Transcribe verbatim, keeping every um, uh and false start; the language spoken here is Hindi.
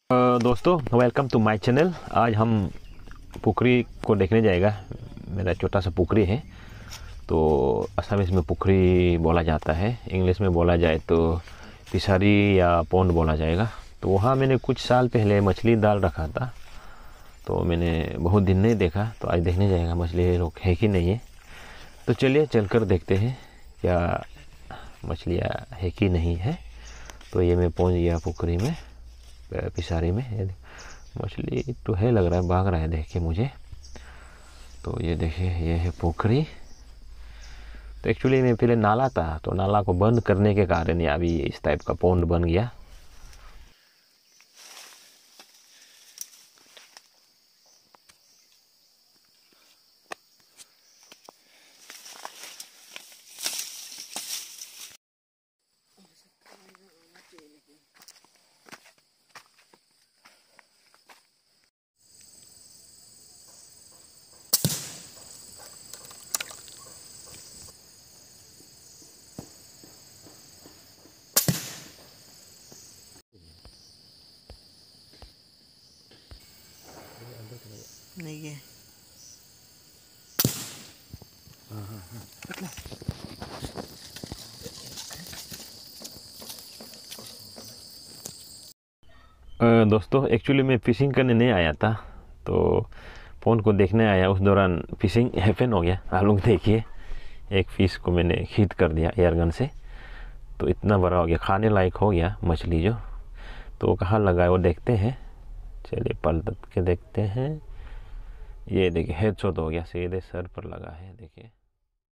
दोस्तों वेलकम टू माय चैनल। आज हम पुखरी को देखने जाएगा। मेरा छोटा सा पुखरी है, तो असमिस में पुखरी बोला जाता है, इंग्लिश में बोला जाए तो फिशरी या पॉन्ड बोला जाएगा। तो वहाँ मैंने कुछ साल पहले मछली डाल रखा था, तो मैंने बहुत दिन नहीं देखा, तो आज देखने जाएगा मछली लोग है कि नहीं है। तो चलिए चलकर देखते हैं क्या मछलियाँ है कि नहीं है। तो ये मैं पहुँच गया पुखरी में, फिशरी में। मछली तो है, लग रहा है भाग रहा है देख के मुझे। तो ये देखिए, ये है पोखरी। तो एक्चुअली में पहले नाला था, तो नाला को बंद करने के कारण ये अभी इस टाइप का पॉन्ड बन गया। नहीं है। हाँ हाँ हाँ दोस्तों एक्चुअली मैं फ़िशिंग करने नहीं आया था, तो फ़ोन को देखने आया। उस दौरान फ़िशिंग हैपन हो गया। आप लोग देखिए, एक फ़िश को मैंने हिट कर दिया एयरगन से, तो इतना बड़ा हो गया, खाने लायक हो गया मछली जो। तो कहाँ लगा है वो देखते हैं। चलिए पलट के देखते हैं। ये देखिए हेडशॉट हो गया, सीधे सर पर लगा है। देखिए